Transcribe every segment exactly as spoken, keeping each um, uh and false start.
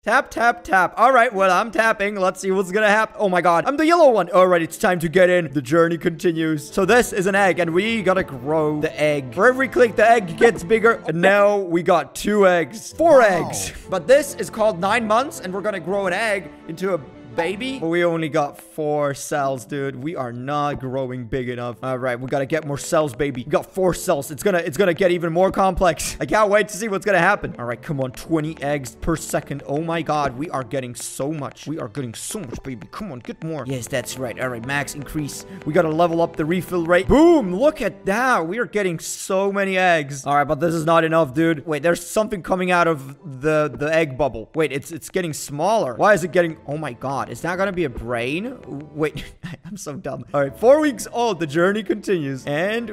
Tap, tap, tap. All right, well, I'm tapping. Let's see what's gonna happen. Oh my god, I'm the yellow one. All right, it's time to get in. The journey continues. So this is an egg, and we gotta grow the egg. For every click, the egg gets bigger. And now we got two eggs. Four wow. eggs. But this is called nine months, and we're gonna grow an egg into a baby. But we only got four cells, dude. We are not growing big enough. All right, we gotta get more cells, baby. We got four cells. It's gonna, it's gonna get even more complex. I can't wait to see what's gonna happen. All right, come on, twenty eggs per second. Oh my god, we are getting so much. We are getting so much, baby. Come on, get more. Yes, that's right. All right, max increase. We gotta level up the refill rate. Boom! Look at that. We are getting so many eggs. All right, but this is not enough, dude. Wait, there's something coming out of the the egg bubble. Wait, it's it's getting smaller. Why is it getting? Oh my god. Is that gonna be a brain? Wait, I'm so dumb. All right, four weeks old. The journey continues. And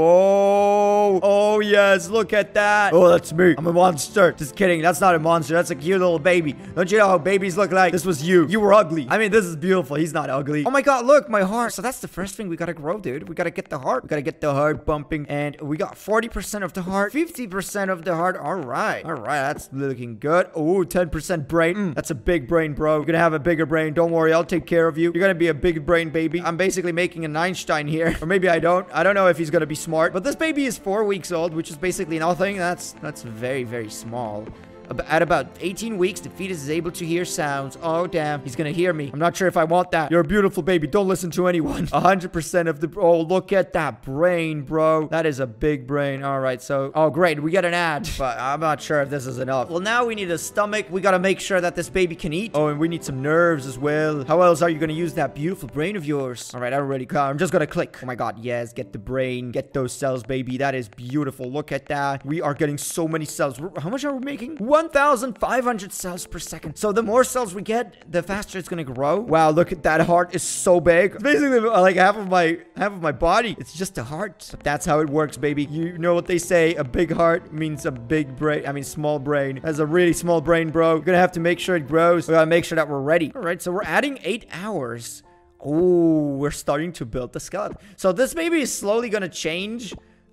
whoa. Oh, yes. Look at that. Oh, that's me. I'm a monster. Just kidding. That's not a monster. That's a cute little baby. Don't you know how babies look like? This was you. You were ugly. I mean, this is beautiful. He's not ugly. Oh my god, look, my heart. So that's the first thing we gotta grow, dude. We gotta get the heart. We gotta get the heart bumping. And we got forty percent of the heart, fifty percent of the heart. All right. All right, that's looking good. Oh, ten percent brain. Mm, that's a big brain, bro. You're gonna have a bigger brain. Don't worry. I'll take care of you. You're gonna be a big brain baby. I'm basically making an Einstein here. Or maybe I don't. I don't know if he's gonna be smart. But this baby is four weeks old, which is basically nothing. That's that's very, very small. At about eighteen weeks, the fetus is able to hear sounds. Oh, damn. He's gonna hear me. I'm not sure if I want that. You're a beautiful baby. Don't listen to anyone. one hundred percent of the... Oh, look at that brain, bro. That is a big brain. All right, so... Oh, great. We get an ad. But I'm not sure if this is enough. Well, now we need a stomach. We gotta make sure that this baby can eat. Oh, and we need some nerves as well. How else are you gonna use that beautiful brain of yours? All right, I already got... I'm just gonna click. Oh, my God. Yes, get the brain. Get those cells, baby. That is beautiful. Look at that. We are getting so many cells. How much are we making? one thousand five hundred cells per second. So the more cells we get, the faster it's gonna grow. Wow, look at that. Heart is so big. It's basically like half of my half of my body. It's just a heart. But that's how it works, baby. You know what they say, a big heart means a big brain. I mean, small brain. That's a really small brain, bro. We're gonna have to make sure it grows. We gotta make sure that we're ready. All right, so we're adding eight hours. Oh, we're starting to build the skeleton. So this baby is slowly gonna change.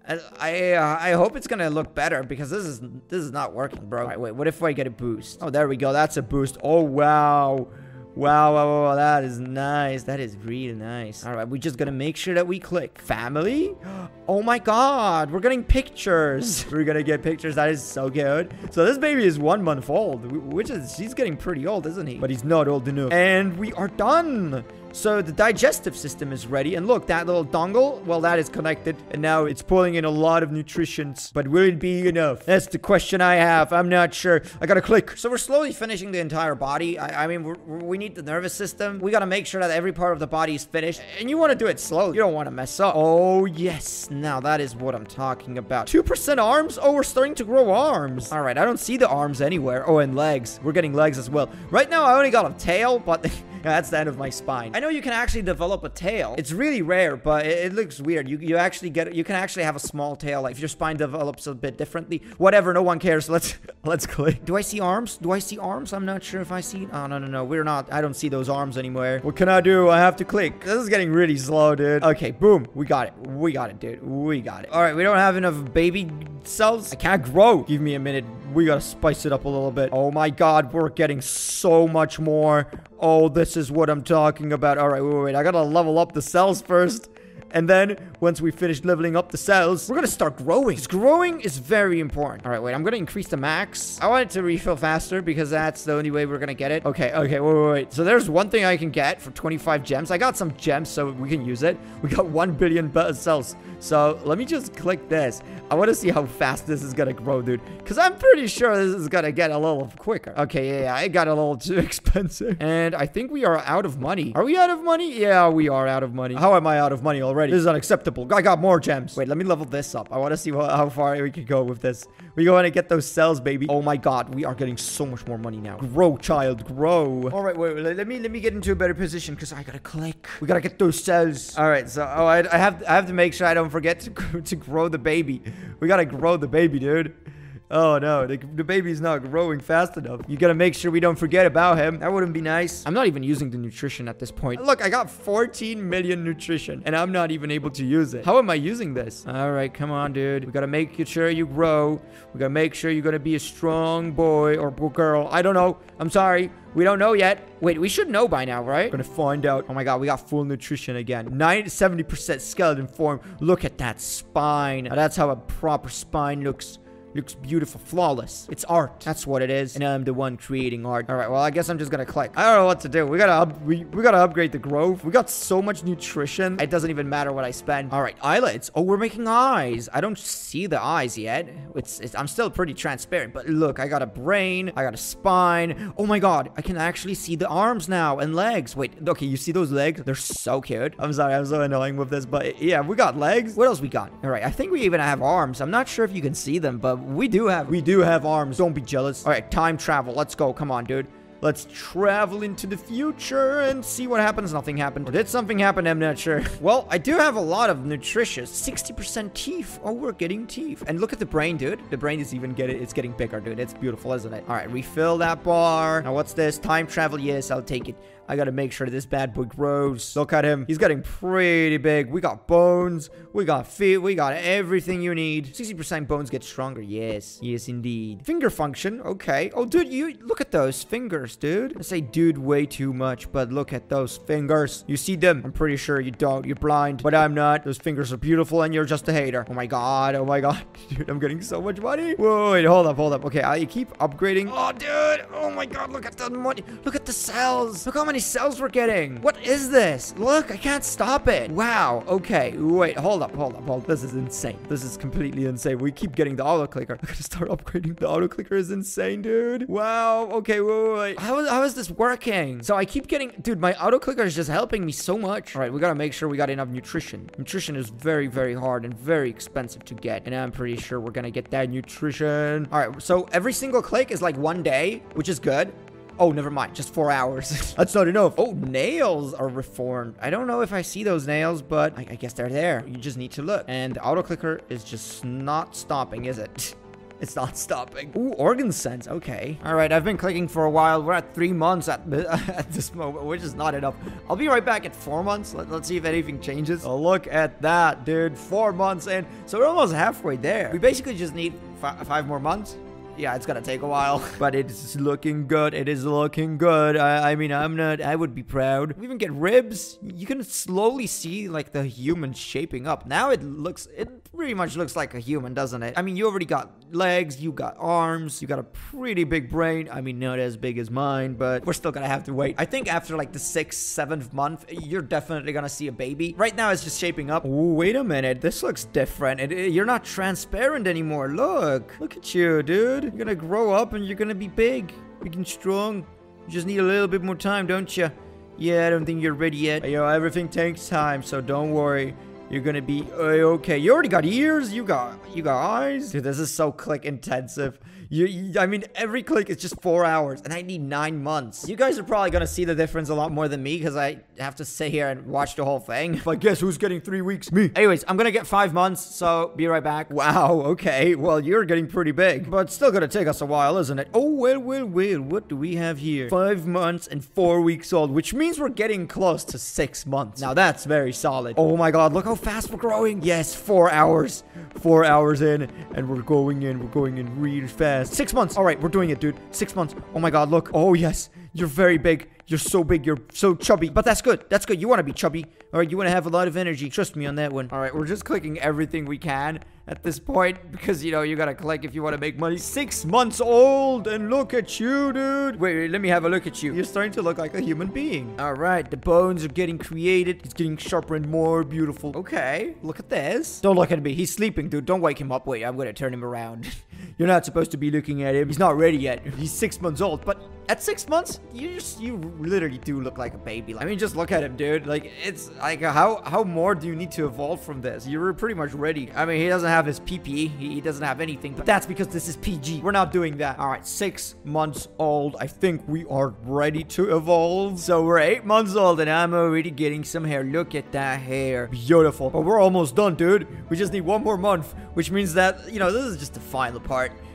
I uh, I hope it's gonna look better, because this is this is not working, bro. All right, wait, what if I get a boost? Oh, there we go. That's a boost. Oh, wow. Wow, wow, wow, that is nice. That is really nice. All right, we just gotta make sure that we click family. Oh my god, we're getting pictures. We're gonna get pictures. That is so good. So this baby is one month old, which is, he's getting pretty old, isn't he? But he's not old enough. And we are done. So the digestive system is ready. And look, that little dongle, well, that is connected. And now it's pulling in a lot of nutritions. But will it be enough? That's the question I have. I'm not sure. I gotta click. So we're slowly finishing the entire body. I, I mean, we're, we need the nervous system. We gotta make sure that every part of the body is finished. And you want to do it slowly. You don't want to mess up. Oh, yes. Now that is what I'm talking about. two percent arms? Oh, we're starting to grow arms. All right, I don't see the arms anywhere. Oh, and legs. We're getting legs as well. Right now, I only got a tail, but... Yeah, that's the end of my spine. I know you can actually develop a tail. It's really rare, but it, it looks weird. You you actually get you can actually have a small tail. Like if your spine develops a bit differently. Whatever, no one cares. Let's let's click. Do I see arms? Do I see arms? I'm not sure if I see. Oh no no no. We're not. I don't see those arms anymore. What can I do? I have to click. This is getting really slow, dude. Okay, boom. We got it. We got it, dude. We got it. All right, we don't have enough baby cells. I can't grow. Give me a minute. We gotta spice it up a little bit. Oh my god, we're getting so much more. Oh, this is what I'm talking about. All right, wait, wait, wait. I gotta level up the cells first. And then, once we finish leveling up the cells, we're gonna start growing. Because growing is very important. All right, wait. I'm gonna increase the max. I want it to refill faster because that's the only way we're gonna get it. Okay, okay, wait, wait, wait. So there's one thing I can get for twenty-five gems. I got some gems, so we can use it. We got one billion cells. So let me just click this. I want to see how fast this is gonna grow, dude. Because I'm pretty sure this is gonna get a little quicker. Okay, yeah, yeah, it got a little too expensive. And I think we are out of money. Are we out of money? Yeah, we are out of money. How am I out of money already? This is unacceptable. I got more gems. Wait, let me level this up. I want to see what, how far we can go with this. We go in and get those cells, baby. Oh my god, we are getting so much more money now. Grow, child, grow. All right, wait, wait let me let me get into a better position because I gotta click. We gotta get those cells. All right, so oh, I, I have I have to make sure I don't forget to to grow the baby. We gotta grow the baby, dude. Oh, no. The, the baby's not growing fast enough. You gotta make sure we don't forget about him. That wouldn't be nice. I'm not even using the nutrition at this point. Look, I got fourteen million nutrition, and I'm not even able to use it. How am I using this? All right, come on, dude. We gotta make sure you grow. We gotta make sure you're gonna be a strong boy or girl. I don't know. I'm sorry. We don't know yet. Wait, we should know by now, right? We're gonna find out. Oh my god, we got full nutrition again. ninety, seventy percent skeleton form. Look at that spine. Now, that's how a proper spine looks. Looks beautiful, flawless. It's art. That's what it is. And I'm the one creating art. All right, well, I guess I'm just gonna click. I don't know what to do. We gotta up we, we gotta upgrade the growth. We got so much nutrition. It doesn't even matter what I spend. All right, eyelids. Oh, we're making eyes. I don't see the eyes yet. It's, it's I'm still pretty transparent. But look, I got a brain. I got a spine. Oh my god, I can actually see the arms now and legs. Wait, okay, you see those legs? They're so cute. I'm sorry, I'm so annoying with this, but yeah, we got legs. What else we got? All right, I think we even have arms. I'm not sure if you can see them, but we do have we do have arms. Don't be jealous. All right, time travel. Let's go. Come on, dude. Let's travel into the future and see what happens. Nothing happened. Or did something happen? I'm not sure. Well, I do have a lot of nutritious. sixty percent teeth. Oh, we're getting teeth. And look at the brain, dude. The brain is even getting, it's getting bigger, dude. It's beautiful, isn't it? All right, refill that bar. Now, what's this? Time travel. Yes, I'll take it. I gotta make sure this bad boy grows. Look at him. He's getting pretty big. We got bones. We got feet. We got everything you need. sixty percent bones get stronger. Yes. Yes, indeed. Finger function. Okay. Oh, dude, you look at those fingers, dude. I say dude way too much, but look at those fingers. You see them? I'm pretty sure you don't. You're blind, but I'm not. Those fingers are beautiful, and you're just a hater. Oh my god. Oh my god. Dude, I'm getting so much money. Whoa, wait, hold up, hold up. Okay, I keep upgrading. Oh, dude. Oh my god. Look at the money. Look at the cells. Look how many cells we're getting. What is this? Look, I can't stop it. Wow. Okay. Wait, hold up, hold up, hold up. This is insane. This is completely insane. We keep getting the auto clicker. I gotta start upgrading. The auto clicker is insane, dude. Wow. Okay, wait, wait, wait. How is, how is this working? So I keep getting, dude, my auto clicker is just helping me so much. All right, we gotta make sure we got enough nutrition. Nutrition is very, very hard and very expensive to get. And I'm pretty sure we're gonna get that nutrition. All right, so every single click is like one day, which is good. Oh, never mind. Just four hours. That's not enough. Oh, nails are reformed. I don't know if I see those nails, but I, I guess they're there. You just need to look. And the auto clicker is just not stopping, is it? It's not stopping. Ooh, organ sense. Okay. All right, I've been clicking for a while. We're at three months at, at this moment, which is not enough. I'll be right back at four months. Let, let's see if anything changes. Oh, look at that, dude. Four months in. So we're almost halfway there. We basically just need fi five more months. Yeah, it's gonna take a while, but it's looking good. It is looking good. I, I mean, I'm not, I would be proud. We even get ribs. You can slowly see like the human shaping up. Now it looks, it pretty much looks like a human, doesn't it? I mean, you already got legs, you got arms, you got a pretty big brain. I mean, not as big as mine, but we're still gonna have to wait. I think after like the sixth, seventh month, you're definitely gonna see a baby. Right now, it's just shaping up. Ooh, wait a minute. This looks different. It, it, you're not transparent anymore. Look. Look at you, dude. You're gonna grow up and you're gonna be big. Big and strong. You just need a little bit more time, don't you? Yeah, I don't think you're ready yet. You know, everything takes time, so don't worry. You're gonna be okay. You already got ears. You got you got eyes. Dude, this is so click intensive. You, you, I mean, every click is just four hours, and I need nine months. You guys are probably gonna see the difference a lot more than me, because I have to sit here and watch the whole thing. But guess who's getting three weeks? Me. Anyways, I'm gonna get five months, so be right back. Wow, okay. Well, you're getting pretty big, but still gonna take us a while, isn't it? Oh, well, well, well. What do we have here? Five months and four weeks old, which means we're getting close to six months. Now, that's very solid. Oh my god, look how fast we're growing. Yes, four hours. Four hours in, and we're going in. We're going in really fast. Six months. All right, we're doing it, dude. Six months. Oh my god, look. Oh, yes. You're very big. You're so big. You're so chubby. But that's good. That's good. You want to be chubby. All right, you want to have a lot of energy. Trust me on that one. All right, we're just clicking everything we can at this point, because, you know, you gotta click if you want to make money. Six months old, and look at you, dude. Wait, wait, let me have a look at you. You're starting to look like a human being. All right, the bones are getting created. It's getting sharper and more beautiful. Okay, look at this. Don't look at me. He's sleeping, dude. Don't wake him up. Wait, I'm gonna turn him around. You're not supposed to be looking at him. He's not ready yet. He's six months old, but at six months, you just, you literally do look like a baby. I mean, just look at him, dude. Like, it's like, how, how more do you need to evolve from this? You're pretty much ready. I mean, he doesn't have his P P E. He doesn't have anything, but that's because this is P G. We're not doing that. All right, six months old. I think we are ready to evolve. So we're eight months old, and I'm already getting some hair. Look at that hair. Beautiful. But we're almost done, dude. We just need one more month, which means that, you know, this is just the final part.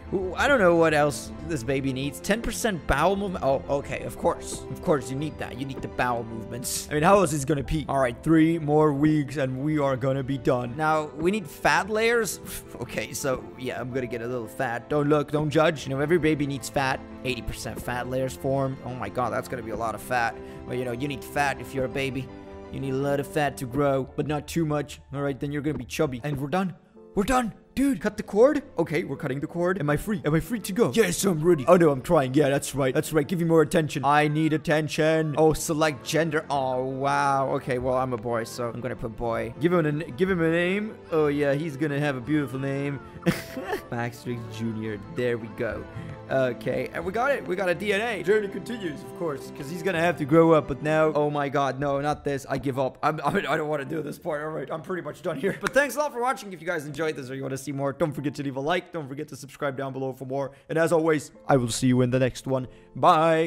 Ooh, I don't know what else this baby needs. ten percent bowel movement. Oh, okay. Of course. Of course, you need that. You need the bowel movements. I mean, how else is gonna pee? All right, three more weeks and we are gonna be done. Now, we need fat layers. Okay, so yeah, I'm gonna get a little fat. Don't look, don't judge. You know, every baby needs fat. eighty percent fat layers form. Oh my God, that's gonna be a lot of fat. Well, you know, you need fat if you're a baby. You need a lot of fat to grow, but not too much. All right, then you're gonna be chubby. And we're done. We're done. Dude, cut the cord. Okay, we're cutting the cord. Am I free? Am I free to go? Yes, I'm ready. Oh, no, I'm trying. Yeah, that's right. That's right. Give me more attention. I need attention. Oh, select gender. Oh, wow. Okay, well, I'm a boy, so I'm gonna put boy. Give him a, give him a name. Oh, yeah, he's gonna have a beautiful name. Max Junior There we go. Okay, and we got it. We got a D N A. Journey continues, of course, because he's gonna have to grow up. But now, oh my God, no, not this. I give up. I'm, I, I don't want to do this part. All right, I'm pretty much done here. But thanks a lot for watching. If you guys enjoyed this or you want to see more, don't forget to leave a like. Don't forget to subscribe down below for more. And as always, I will see you in the next one. Bye.